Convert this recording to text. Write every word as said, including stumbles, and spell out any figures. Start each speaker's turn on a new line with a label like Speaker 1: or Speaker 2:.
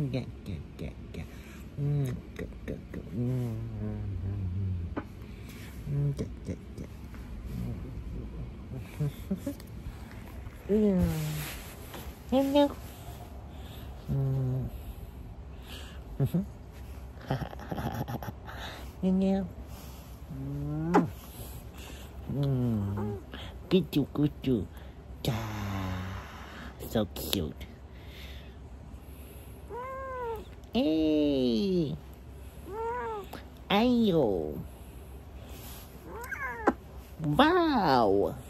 Speaker 1: yeah, yeah, yeah, yeah. Mm, good, good, good. Mm, mm, mm, mm, yeah, yeah, yeah. Mm. Hello. Mm. Mhm. Hello. Mm. Mm. Good you, good you. So cute. Hey. Ayo. Wow.